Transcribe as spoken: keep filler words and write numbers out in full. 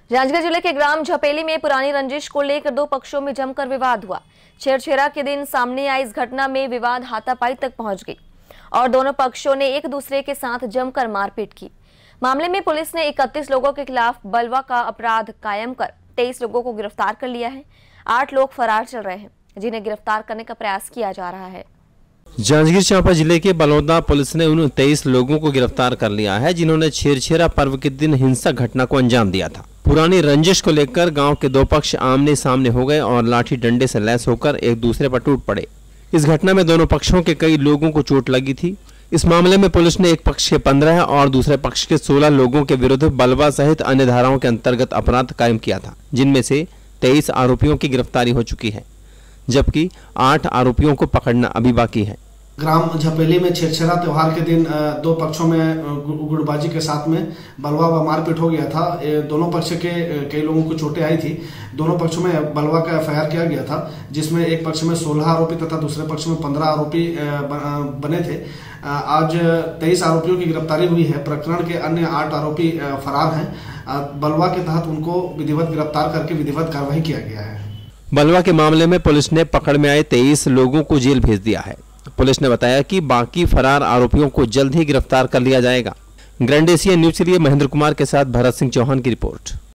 जांजगीर जिले के ग्राम झपेली में पुरानी रंजिश को लेकर दो पक्षों में जमकर विवाद हुआ। छेड़छेड़ा के दिन सामने आई इस घटना में विवाद हाथापाई तक पहुंच गई और दोनों पक्षों ने एक दूसरे के साथ जमकर मारपीट की। मामले में पुलिस ने इकतीस लोगों के खिलाफ बलवा का अपराध कायम कर तेईस लोगों को गिरफ्तार कर लिया है। आठ लोग फरार चल रहे हैं, जिन्हें गिरफ्तार करने का प्रयास किया जा रहा है। जांजगीर चांपा जिले के बलौदा पुलिस ने उन तेईस लोगों को गिरफ्तार कर लिया है, जिन्होंने छेड़छेड़ा पर्व के दिन हिंसक घटना को अंजाम दिया था। पुरानी रंजिश को लेकर गांव के दो पक्ष आमने सामने हो गए और लाठी डंडे से लैस होकर एक दूसरे पर टूट पड़े। इस घटना में दोनों पक्षों के कई लोगों को चोट लगी थी। इस मामले में पुलिस ने एक पक्ष के पंद्रह और दूसरे पक्ष के सोलह लोगों के विरुद्ध बलवा सहित अन्य धाराओं के अंतर्गत अपराध कायम किया था, जिनमें से तेईस आरोपियों की गिरफ्तारी हो चुकी है, जबकि आठ आरोपियों को पकड़ना अभी बाकी है। ग्राम झपेली में छेड़छेड़ा त्योहार के दिन दो पक्षों में गुड़बाजी के साथ में बलवा व मारपीट हो गया था। दोनों पक्ष के कई लोगों को चोटें आई थी। दोनों पक्षों में बलवा का एफ आई आर किया गया था, जिसमें एक पक्ष में सोलह आरोपी तथा दूसरे पक्ष में पंद्रह आरोपी बने थे। आज तेईस आरोपियों की गिरफ्तारी हुई है। प्रकरण के अन्य आठ आरोपी फरार हैं। बलवा के तहत उनको विधिवत गिरफ्तार करके विधिवत कार्रवाई किया गया है। बलवा के मामले में पुलिस ने पकड़ में आए तेईस लोगों को जेल भेज दिया है। पुलिस ने बताया कि बाकी फरार आरोपियों को जल्द ही गिरफ्तार कर लिया जाएगा। ग्रैंड एशिया न्यूज के लिए महेंद्र कुमार के साथ भरत सिंह चौहान की रिपोर्ट।